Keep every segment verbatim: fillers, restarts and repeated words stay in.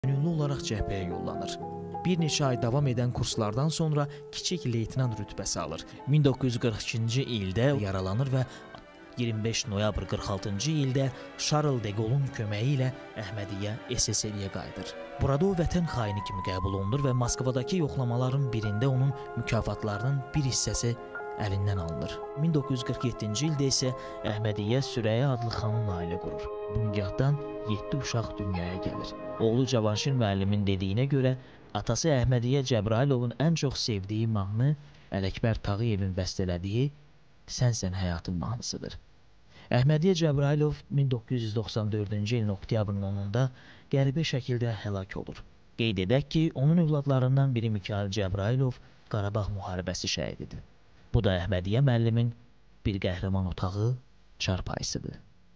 Gönüllü olaraq cəbhəyə yollanır. Bir neçə ay davam edən kurslardan sonra kiçik leytenant rütbəsi alır. min doqquz yüz qırx ikinci ildə yaralanır və iyirmi beş noyabr qırx altıncı ildə Şarl de Gaulle'un köməyi ilə Əhmədiyyə S S R-yə qayıdır. Burada o vətən xaini kimi qəbul olunur və Moskvadakı yoxlamaların birində onun mükafatlarının bir hissəsi əlindən alınır. min doqquz yüz qırx yeddinci ildə isə Əhmədiyyə Sürəyyə adlı xanımla ailə qurur. Bu nigahdan yeddi uşaq dünyaya gəlir. Oğlu Cavanşir müəllimin dediyinə görə, atası Əhmədiyyə Cəbrailovun ən çox sevdiyi mahnı Ələkbər Tağıyevin bəstələdiyi Sənsən həyatın mahnısıdır. Əhmədiyyə Cəbrailov min doqquz yüz doxsan dördüncü ilin oktyabrın onunda qəribə şəkildə həlak olur. Qeyd edək ki, onun övladlarından biri Mikayıl Cəbrailov Qarabağ müharibəsi şəhididir. Bu da Əhmədiyyə müəllimin bir qəhrəman otağı çarpayısıdır.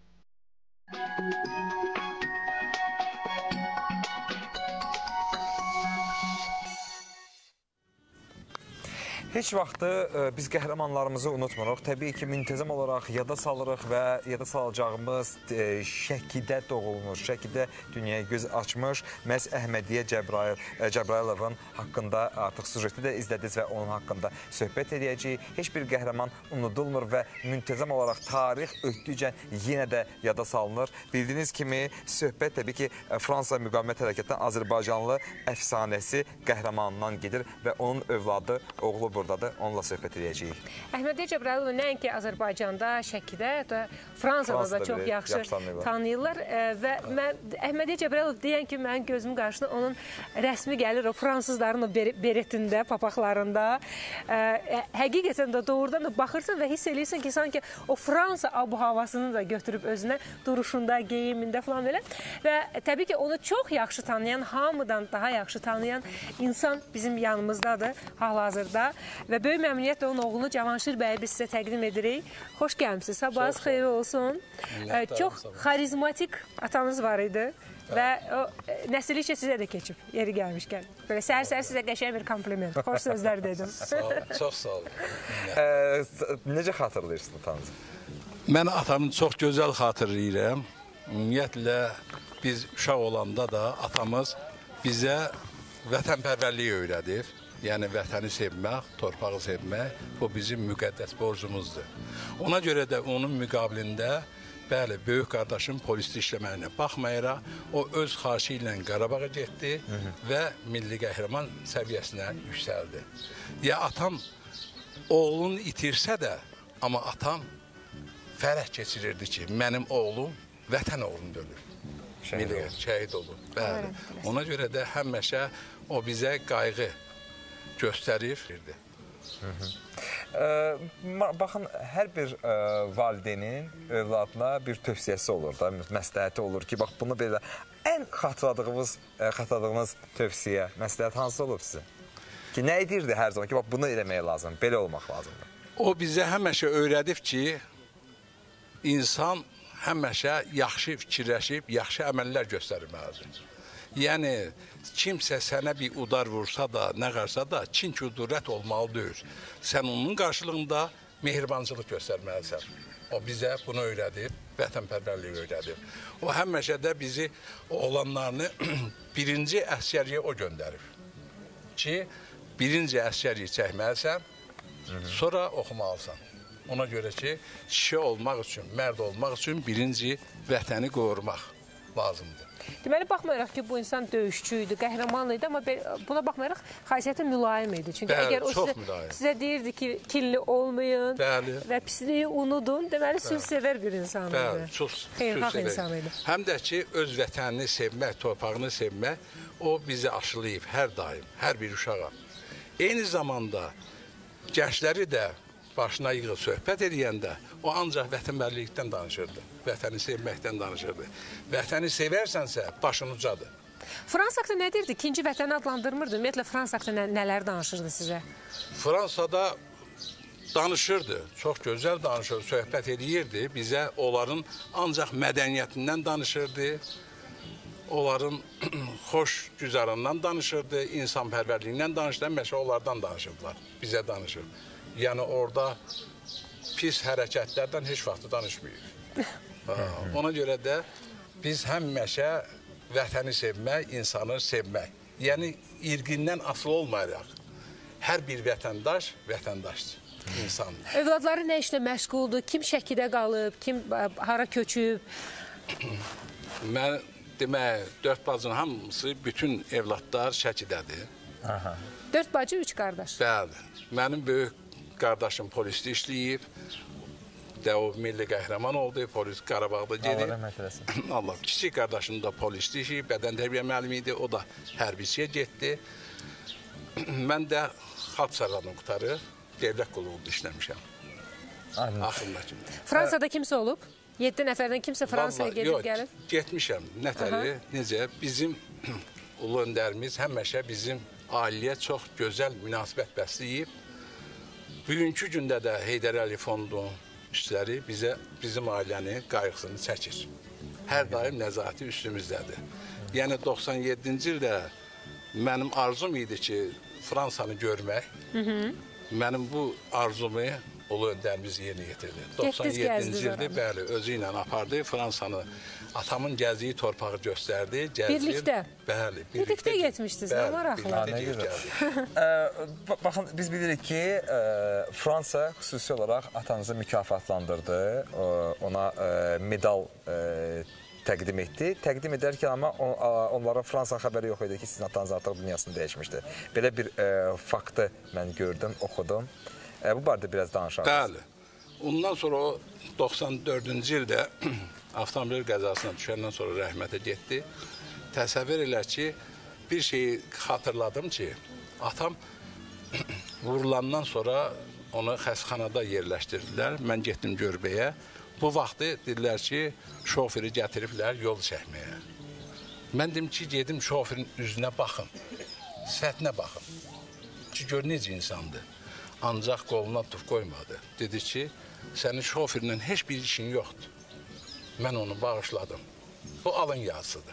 Heç vaxtı e, biz qəhrəmanlarımızı unutmuruq. Təbii ki, müntəzəm olaraq yada salırıq və yada salacağımız e, Şəkidə doğulmuş, Şəkidə dünyaya göz açmış məhz Əhmədiyyə Cəbrail, e, Cəbrailovun haqqında artıq sujeti də izlədiniz və onun haqqında söhbət edəcəyik. Heç bir qəhrəman unudulmur və müntəzəm olaraq tarix ötdükcə yenə də yada salınır. Bildiyiniz kimi, söhbət təbii ki, Fransa müqavimət hərəkətindən Azərbaycanlı əfsanəsi qəhrəmanından gedir və onun övladı, oğlu buradadır, onunla söhbət edəcəyik. Əhmədiyyə Cəbrailovu nəinki Azərbaycanda, Şəkidə, Fransada da çox yaxşı tanıyırlar və mən Əhmədiyyə Cəbrailov deyən ki, mənim gözümün qarşısına onun rəsmi gəlir o fransızların o beretində, papaqlarında. Həqiqətən də doğrudan da baxırsan və hiss edirsən ki, sanki o Fransa abu-havasını da götürüb özünə duruşunda, geyimində falan belə və təbii ki, onu çox yaxşı tanıyan, hamıdan daha yaxşı tanıyan insan bizim yanımızdadır hal-hazırda. Və böyük məmnuniyyətlə onun oğlunu Cavanşir bəyi biz sizə təqdim edirik. Xoş gəlmişsiniz, sabahınız xeyir olsun. Çox xarizmatik atanız var idi və o nəsillikcə sizə də keçib, yeri gəlmişkən. Böyle səhər-səhər sizə qəşəng bir kompliment, xoş sözlər dedim. Çox sağ olun. Necə xatırlayırsınız atanızı? Mən atamı çox gözəl xatırlayıram. Ümumiyyətlə, biz uşaq olanda da atamız bizə vətənpərvərliyi öyrədir. Yəni, vətəni sevmək, torpağı sevmək, bu bizim müqəddəs borcumuzdur. Ona görə də onun müqabilində, bəli, böyük qardaşım polisdə işləməyinə baxmayaraq, o öz xahişı ilə Qarabağa getdi və milli qəhrəman səviyyəsinə yüksəldi. Ya atam oğlunu itirsə də, amma atam fərəh keçirirdi ki, mənim oğlum vətən oğlunu ölür. Şəhid olur. Bəli. Ona görə də həmişə o bizə qayğı göstərir. Baxın, hər bir valideynin övladına bir tövsiyəsi olur da, məsləhəti olur ki, bax bunu belə ən xatırladığınız, xatırladığınız tövsiyə, məsləhət hansı olub sizin? Ki, nə edirdi hər zaman ki, bax bunu eləmək lazım, belə olmaq lazımdır? O bizə həmişə öyrədib ki, insan həmişə yaxşı fikirləşib, yaxşı əməllər göstərməlidir. Yəni, kimsə sənə bir udar vursa da, nə qarsa da, kin kudurət olmalı deyil. Sən onun qarşılığında mehribançılıq göstərməlisən. O bizə bunu öyrədib, vətənpərvərliyi öyrədib. O həmişə də bizi, oğlanlarını birinci əsgəriyə o göndərib. Ki, birinci əsgəriyi çəkməlisən, sonra oxumalısan. Ona görə ki, kişi olmaq üçün, mərd olmaq üçün birinci vətəni qorumaq lazımdır. Deməli, baxmayaraq ki, bu insan döyüşçü idi, qəhrəman idi, amma buna baxmayaraq xasiyyəti mülayim idi. Çünki əgər o sizə deyirdi ki, kinli olmayın və pisliyi unudun, deməli, sülhsevər bir insan idi. Bəli, çox sülhsevər. Həm də ki, öz vətənini sevmək, torpağını sevmək, o bizi aşılayıb hər daim, hər bir uşağa. Eyni zamanda gəncləri də başına yığıb söhbət edəndə o ancaq vətənpərvərlikdən danışırdı, vətəni sevməkdən danışırdı. Vətəni sevərsənsə, başın ucadır. Fransa haqqında nə deyirdi? İkinci vətəni adlandırmırdı. Ümumiyyətlə, Fransa haqqında nələr danışırdı sizə? Fransada danışırdı, çox gözəl danışırdı, söhbət edirdi. Bizə onların ancaq mədəniyyətindən danışırdı, onların xoş güzarından danışırdı, insanpərvərliyindən danışırdı, həmişə onlardan danışırdılar, bizə danışır. Yəni, orada pis hərəkətlərdən heç vaxtı danışmıyıq. Ona görə də biz həmişə vətəni sevmək, insanı sevmək. Yəni, irqindən asılı olmayaraq, hər bir vətəndaş, vətəndaşdır, insandır. Övladları nə işlə məşğuldur? Kim Şəkidə qalıb? Kim hara köçüb? Mən demək, dörd bacının hamısı, bütün evlatlar Şəkidədir. Aha. Dörd bacı, üç qardaş. Bəli. Mənim böyük qardaşım polisdə işləyib. də o milli qəhrəman oldu, polis Qarabağda gedib. Allah, kiçik qardaşım da polisdə işi, bədən tərbiyə müəllimi idi, o da hərbiçiyə getdi. Mən də xalq sərhədini qutarıb, devlət qulluğunda işləmişəm. Axırına kimi. Fransada kimsə olub? yeddi nəfərdən kimsə Fransaya gedib yox, gəlib? Getmişəm. Nətəri, necə? Bizim ulu öndərimiz həmişə bizim ailəyə çox gözəl münasibət bəsləyib. Bugünkü gündə də Heydər Əliyev Fondunun işçiləri bizə, bizim ailənin qayğısını çəkir. Hər daim nəzarəti üstümüzdədir. Yəni doxsan yeddinci ildə mənim arzum idi ki, Fransanı görmək. Hı -hı. Mənim bu arzumu ulu öndərimiz yerinə yetirdi. doxsan yeddinci ildə bəli, özü ilə apardı. Fransanı, atamın gəzdiyi torpağı göstərdi. Gəzdir. Birlikdə? Bəli. Birlikdə getmişdiniz, nə maraqlı. Baxın, biz bilirik ki, Fransa xüsusi olaraq atanızı mükafatlandırdı. Ona medal təqdim etdi. Təqdim edərkən amma onların Fransa xəbəri yox idi ki, sizin atanız artıq dünyasını dəyişmişdi. Belə bir faktı mən gördüm, oxudum. Bu barədə biraz danışarız. Bəli. Ondan sonra o doxsan dördüncü ildə avtomobil qəzasına düşəndən sonra rəhmətə getdi. Təsəvvür elə ki, bir şeyi xatırladım ki, atam vurulandan sonra onu xəstəxanada yerləşdirdilər. Mən getdim Görbəyə. Bu vaxtı dedilər ki, şoförü gətiriblər yol çəkməyə. Mən dedim ki, gedim şoförün üzünə baxın, sifətinə baxın. Ki, gör necə insandır. Ancaq qoluna tuf qoymadı. Dedi ki, sənin şoförlə heç bir işin yoxdur. Mən onu bağışladım. Bu alın yazısıdır.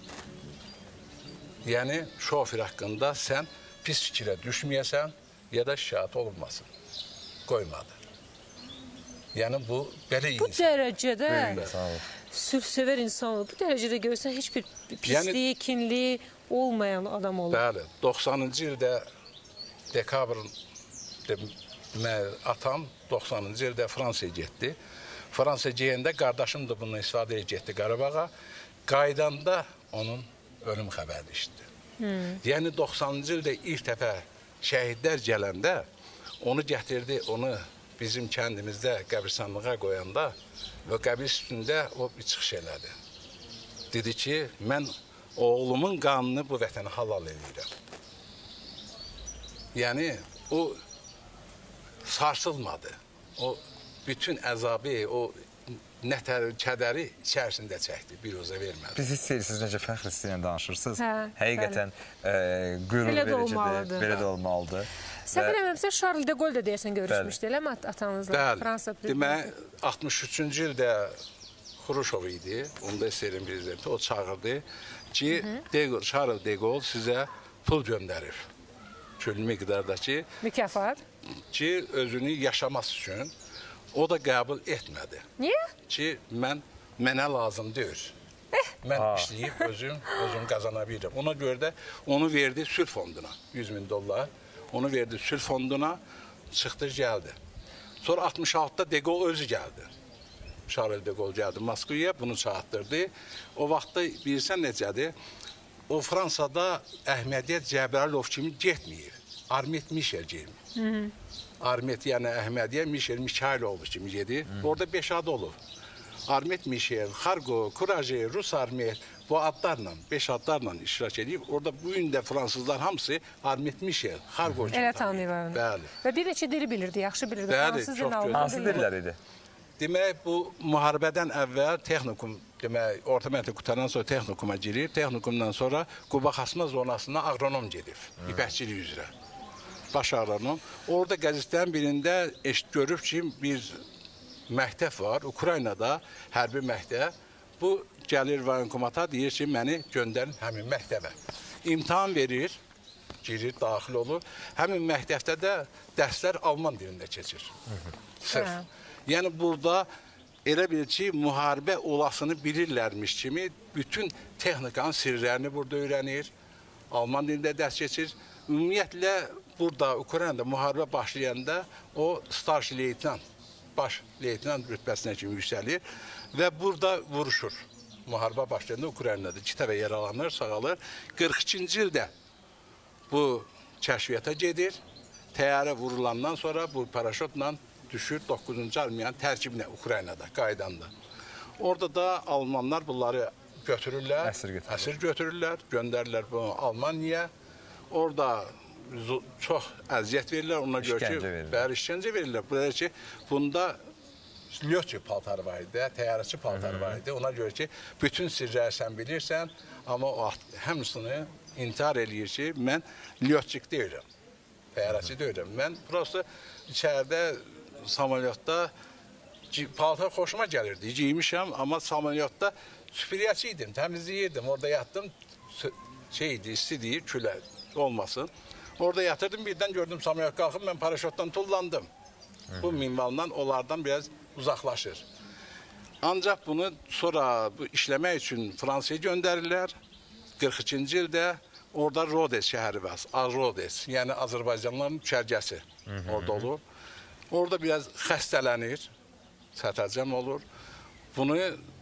Yəni, şoför haqqında sən pis fikrə düşməyəsən ya da şikayət olunmasın. Qoymadı. Yəni, bu belə insan. Bu dərəcədə sülhsevər insan olur. Bu dərəcədə görürsən, heç bir pisliyi, kinliyi olmayan adam olur. Bəli, doxsanıncı ildə dekabrın atam doxsanıncı ildə Fransaya getdi. Fransaya geyəndə qardaşım da bundan istifadə edib getdi Qarabağa. Qaydanda onun ölüm xəbəri işitdi. Yəni doxsanıncı ildə ilk dəfə şəhidlər gələndə onu gətirdi, onu bizim kəndimizdə qəbirstanlığa qoyanda və qəbir üstündə o bir çıxış elədi. Dedi ki, mən oğlumun qanını bu vətənə halal edirəm. Yəni, o sarsılmadı. O bütün əzabı, o nətər, kədəri içərisində çəkdi, bir oza vermədi. Biz hiss edirsiniz, necə fəxr hissi ilə danışırsınız. Həqiqətən qürur vericidir, belə də olmalıdır. Səhv eləməmsə, Charles de Gaulle də deyəsən görüşmüşdü, eləmi atanızla? Bəli, demək, altmış üçüncü ildə Xruşov idi, onda S S R-in prezidenti, o çağırdı ki, Charles de Gaulle sizə pul göndərir. Külli miqdardakı mükafat ki, özünü yaşaması üçün o da qəbul etmədi. Niyə? Ki, mən, mənə lazım deyir. Mən işləyib özüm, özüm qazana bilirəm. Ona görə də onu verdi sülh fonduna, yüz min dollar. Onu verdi sülh fonduna, çıxdı, gəldi. Sonra altmış altıda de Gaulle özü gəldi. Charles de Gaulle gəldi Moskvaya, bunu çağıtdırdı. O vaxtda bilirsən necədir? O Fransada Əhmədiyyət Cəbrəlov kimi getməyir. Armet Mişel gelmir. Armet yəni Əhmədiyyə Mişel Mikayloğlu kimi gedir. Orada beş ad olur. Armet Mişel, Xargo, Kuraje, Rus Armet bu adlarla, beş adlarla iştirak edib. Orada bu gün də fransızlar hamısı Armet Mişel, Xargo kimi elə tanıyırlar. Bəli. Və bir neçə dili bilirdi, yaxşı bilirdi. Bəli, çox gözəl. Hansı dillər idi? Demək, bu müharibədən əvvəl texnikum, demək, orta məktəb qutarandan sonra texnikuma girir. Texnikumdan sonra Quba xasma zonasına agronom gedir, ipəkçilik üzrə. Baş agronom. Orada qəzetlərin birində eşit görüb ki, bir məktəb var, Ukraynada hərbi məktəb. Bu gəlir voyenkomata deyir ki, məni göndərin həmin məktəbə. İmtahan verir, girir, daxil olur. Həmin məktəbdə də dərslər Alman dilində keçir. Sırf. Yəni, burada elə bil ki, müharibə olasını bilirlərmiş kimi bütün texnikanın sirlərini burada öyrənir. Alman dilində dərs keçir. Ümumiyyətlə, burada Ukraynada müharibə başlayanda o starşi leytenant, baş leytenant rütbəsinə kimi yüksəlir və burada vuruşur. Müharibə başlayanda Ukraynada iki dəfə yaralanır, sağalır. qırx ikinci ildə bu kəşfiyyata gedir. Təyyarə vurulandan sonra bu paraşotla düşür doqquzuncu armiyanın tərkibinə Ukraynada, qaydanda. Orada da Almanlar bunları götürürlər, əsir, əsir götürürlər, göndərirlər bunu Almanyaya. Orada çox əziyyət verirlər, ona görə ki, bəri işgəncə verirlər. Burada ki, bunda lyoçi paltarı var idi, təyyarəçi paltarı var idi. Ona görə ki, bütün sirləri sən bilirsən, amma o həmsini intihar eləyir ki, mən lyoçik deyirəm, təyyarəçi deyirəm. Mən prosto içəridə, samolyotda paltar xoşuma gəlirdi, giymişəm, amma samolyotda süpüriyəçi idim, təmizləyirdim, orada yatdım, şeydi, istidir, külə olmasın. Orada yatırdım, birdən gördüm samolyot qalxıb, mən paraşotdan tullandım. Bu minvaldan onlardan biraz uzaqlaşır. Ancaq bunu sonra bu işləmək üçün Fransaya göndərirlər. qırx ikinci ildə orada Rodes şəhəri var, Rodes, yəni Azərbaycanlıların düşərgəsi orada olur. Orada biraz xəstələnir, sətəcəm olur. Bunu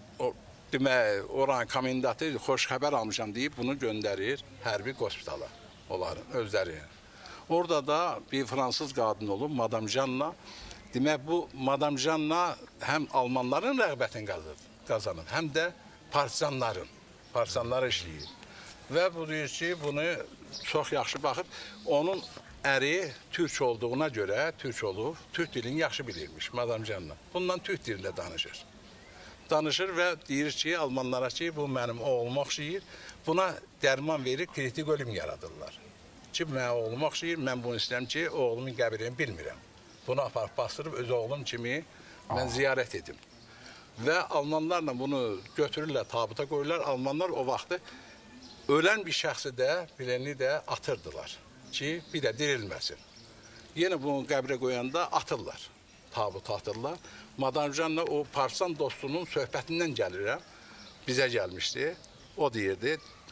demək, oranın komendatı xoş xəbər almışam deyib, bunu göndərir hərbi hospitala onların özləri. Orada da bir fransız qadın olub, Madame Janna. Demək, bu Madame Janna həm Almanların rəğbətini qazanır, həm də partizanların, partizanları işləyir. Və bu deyir ki, bunu çox yaxşı baxıb, onun əri türk olduğuna görə, türk olub, türk dilini yaxşı bilirmiş, Madame Janna. Bundan türk dilində danışır. Danışır və deyir ki, Almanlara ki, bu mənim oğluma oxşayır, buna dərman verir, kritik ölüm yaradırlar. Ki, mənə oğluma oxşayır, mən bunu istəyirəm ki, oğlumun qəbirini bilmirəm. Bunu aparıb bastırıb öz oğlum kimi mən ziyarət edim. Və Almanlarla bunu götürürlər, tabuta qoyurlar. Almanlar o vaxtı ölən bir şəxsi də, bileni də atırdılar ki, bir də dirilməsin. Yenə bunu qəbrə qoyanda atırlar, tabuta atırlar. Madame Janna o partisan dostunun söhbətindən gəlirəm, bizə gəlmişdi. O deyirdi,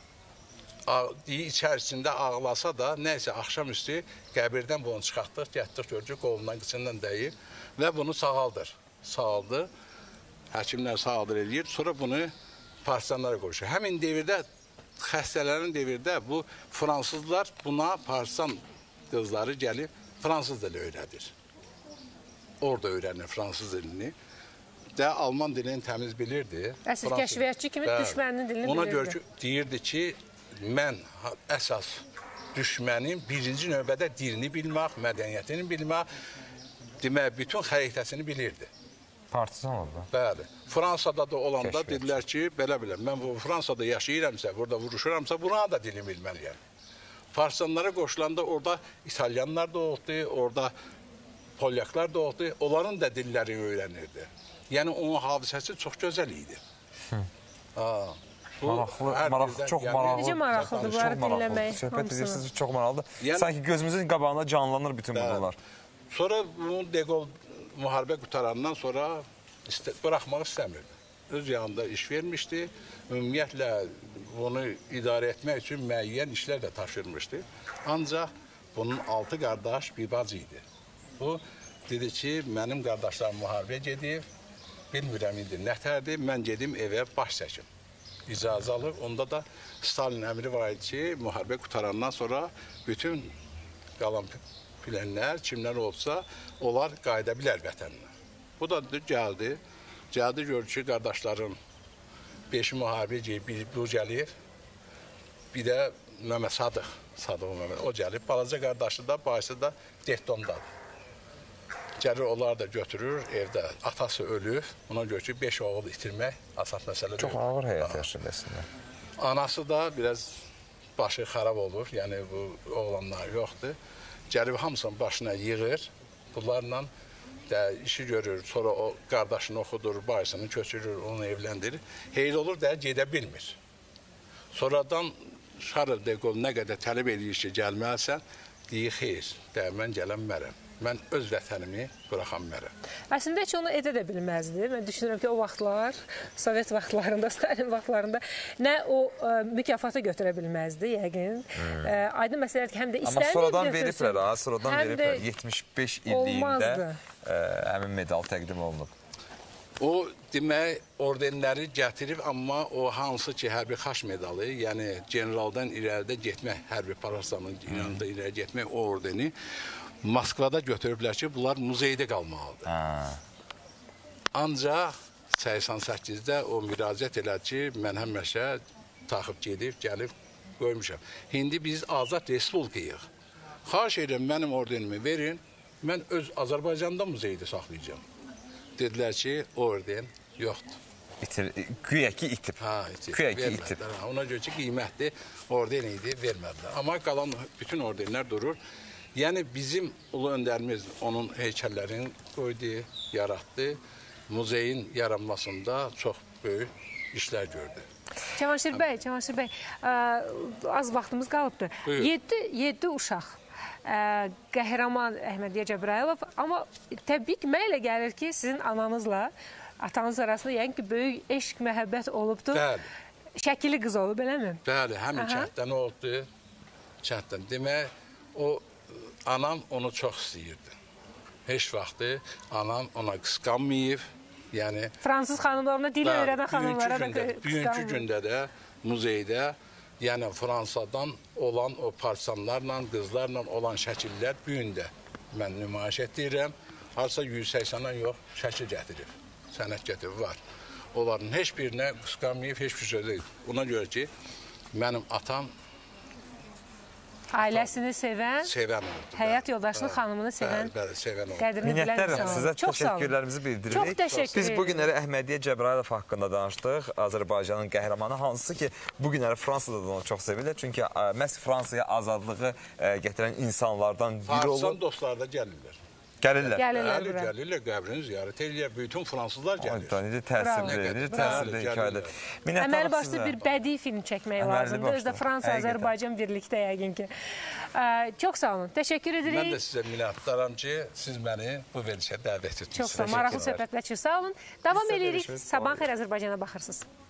içərisində ağlasa da, nəysə axşamüstü qəbirdən bunu çıxartdıq, gətdik, görcük, qolundan, qıçından dəyir və bunu sağaldır. Sağaldır, həkimlər sağaldır eləyir, sonra bunu partisanlara qoşur. Həmin devirdə, xəstələrin devirdə bu fransızlar buna partisan qızları gəlib fransız dili öyrədir. Orada öyrənir fransız dilini. Də Alman dilini təmiz bilirdi. Əsl kəşfiyyatçı kimi düşməninin dilini bilirdi. Ona görə ki, deyirdi ki, mən əsas düşmənin birinci növbədə dilini bilmək, mədəniyyətini bilmək, demək, bütün xəritəsini bilirdi. Partizan oldu. Bəli. Fransada da olanda dedilər ki, belə-belə, mən bu Fransada yaşayıramsa, burada vuruşuramsa, buna da dilini bilməliyəm. Partisanlara qoşulanda orada İtalyanlar da oldu, orada Polyaklar da oldu, onların da dillərini öyrənirdi. Yəni, onun hadisəsi çox gözəl idi. Maraqlı, çox maraqlı. Necə maraqlıdır bunları dinləmək? Söhbət edirsiniz, çox maraqlıdır. Sanki gözümüzün qabağında canlanır bütün bunlar. Sonra bunu De Gaulle müharibə qutarandan sonra bıraxmaq istəmirdi. Öz yanında iş vermişdi. Ümumiyyətlə, bunu idarə etmək üçün müəyyən işlər də taşırmışdı. Ancaq bunun altı qardaş bir bacı idi. Bu, dedi ki, mənim qardaşlarım müharibə gedib, bilmirəm indi nətərdir, mən gedim evə baş çəkim. İcazə alır. Onda da Stalin əmri var idi ki, müharibə qutarandan sonra bütün qalan bilənlər, kimlər olsa, onlar qayıda bilər vətəninə. Bu da gəldi. Gəldi, görür ki, qardaşların beşi müharibə gedib, bu gəlib, bir də Məmməd Sadıq, Sadıq Məmməd, o gəlib. Balaca qardaşı da, bayısı da Dehtondadır. Gəlir, onlar da götürür, evdə atası ölür. Ona görə ki, beş oğul itirmək asat məsələ deyil. Çox ağır həyat yaşayır əslində. Anası da biraz başı xarab olur, yəni bu oğlanlar yoxdur. Gəlib hamısının başına yığır, bunlarla da işi görür, sonra o qardaşını oxudur, bayısını köçürür, onu evləndirir. Heyl olur da gedə bilmir. Sonradan Charles de Gaulle nə qədər tələb edir ki, gəlməlisən, deyir, xeyr, də mən gələnmərəm. mən öz vətənimi buraxa bilmərəm. Əslində heç onu edə də bilməzdi. Mən düşünürəm ki, o vaxtlar, Sovet vaxtlarında, Stalin vaxtlarında nə o ə, mükafatı götürə bilməzdi, yəqin. Hmm. Ə, aydın məsələdir ki, həm də istəmir götürsün. Amma sonradan veriblər, ha, sonradan veriblər. yetmiş beş illiyində ə, həmin medal təqdim olunub. O, demək, ordenləri gətirib, amma o hansı ki, hərbi xaç medalı, yəni generaldan irəlidə getmək, hərbi parasanın yanında irəli getmək o ordeni Moskvada götürüblər ki, bunlar muzeydə qalmalıdır. Hə. Ancaq səksən səkkizdə o müraciət elədi ki, mən həmişə taxıb gedib, gəlib qoymuşam. İndi biz azad respublikayıq. Xahiş edirəm, mənim ordenimi verin, mən öz Azərbaycanda muzeydə saxlayacağım. Dedilər ki, orden yoxdur. İtir, güya ki itib. Ha, itib. Güya ki itib. Ona görə ki, qiymətli orden idi, vermədilər. Amma qalan bütün ordenlər durur. Yəni, bizim ulu öndərimiz onun heykəllərini qoydu, yaratdı. Muzeyin yaranmasında çox böyük işlər gördü. Cavanşir bəy, Cavanşir bəy, ə, az vaxtımız qalıbdır. yeddi uşaq. Ə, qəhrəman Əhmədiyyə Cəbrayılov, amma təbii ki, mənə elə gəlir ki, sizin ananızla atanız arasında yəni ki, böyük eşq, məhəbbət olubdur. Bəli. Şəkili qız olub, eləmi? Bəli, həmin kənddən oldu. Kənddən. Demək, o anam onu çox istəyirdi. Heç vaxtı anam ona qısqanmayıb. Yəni, Fransız xanımlarına dil öyrədən xanımlara da qısqanmayıb. Bugünkü gündə də muzeydə, yəni Fransadan olan o partisanlarla, qızlarla olan şəkillər bu gün də mən nümayiş etdirirəm. Harsa yüz səksəndən yox, şəkil gətirib, sənət gətirib var. Onların heç birinə qısqanmayıb, heç bir söz deyil. Ona görə ki, mənim atam ailəsini sevən, sevən oldu. Həyat yoldaşının xanımını sevən, bəli, bəli, sevən oldu. qədrini bilən Minnətlər insan oldu. sizə təşəkkürlərimizi bildiririk. Çox təşəkkür Biz bugünləri Əhmədiyyə Cəbrayılov haqqında danışdıq. Azərbaycanın qəhrəmanı, hansı ki, bugünləri Fransada da onu çox sevirlər. Çünki məhz Fransaya azadlığı gətirən insanlardan biri olur. Partisan dostlar da gəlirlər. Gəlirlər. Gəlirlər Bəli, bura. gəlirlər, qəbrini ziyarət edirlər. Bütün fransızlar gəlir. Necə təsirli, necə təsirli hekayələr. Əməli başlı bir bədii film çəkmək lazımdır. Özdə Fransa, Azərbaycan birlikdə yəqin ki. Çox sağ olun, təşəkkür edirik. Mən də sizə minnətdaram ki, siz məni bu verilişə dəvət etdiniz. Çox sağ olun, maraqlı söhbətlər üçün sağ olun. Davam edirik, Sabahın xeyir Azərbaycana baxırsınız.